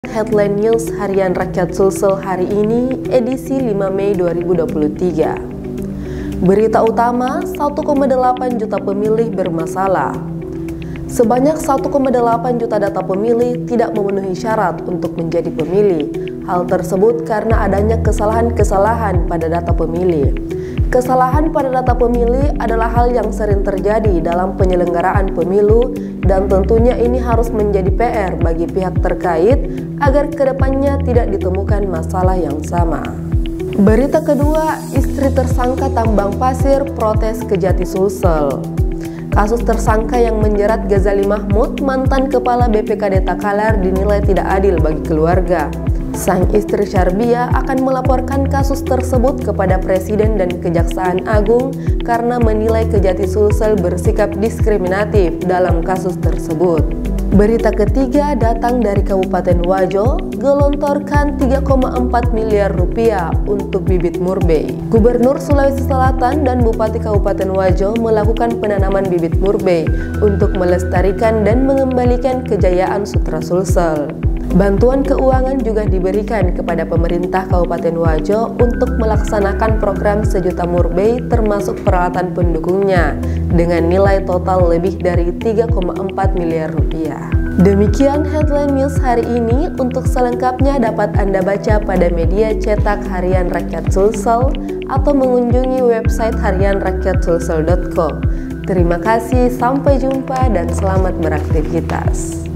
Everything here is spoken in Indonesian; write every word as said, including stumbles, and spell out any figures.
Headline News Harian Rakyat Sulsel hari ini, edisi lima Mei dua ribu dua puluh tiga. Berita utama, satu koma delapan juta pemilih bermasalah. Sebanyak satu koma delapan juta data pemilih tidak memenuhi syarat untuk menjadi pemilih. Hal tersebut karena adanya kesalahan-kesalahan pada data pemilih. Kesalahan pada data pemilih adalah hal yang sering terjadi dalam penyelenggaraan pemilu dan tentunya ini harus menjadi P R bagi pihak terkait agar kedepannya tidak ditemukan masalah yang sama. Berita kedua, istri tersangka tambang pasir protes Kejati Sulsel. Kasus tersangka yang menjerat Ghazali Mahmud, mantan kepala B P K D Takalar, dinilai tidak adil bagi keluarga. Sang istri Syarbia akan melaporkan kasus tersebut kepada Presiden dan Kejaksaan Agung karena menilai Kejati Sulsel bersikap diskriminatif dalam kasus tersebut. Berita ketiga datang dari Kabupaten Wajo, gelontorkan tiga koma empat miliar rupiah untuk bibit murbei. Gubernur Sulawesi Selatan dan Bupati Kabupaten Wajo melakukan penanaman bibit murbei untuk melestarikan dan mengembalikan kejayaan Sutra Sulsel. Bantuan keuangan juga diberikan kepada pemerintah Kabupaten Wajo untuk melaksanakan program sejuta murbei termasuk peralatan pendukungnya dengan nilai total lebih dari tiga koma empat miliar rupiah. Demikian headline news hari ini. Untuk selengkapnya dapat Anda baca pada media cetak Harian Rakyat Sulsel atau mengunjungi website harian rakyat sulsel dot com. Terima kasih, sampai jumpa dan selamat beraktivitas.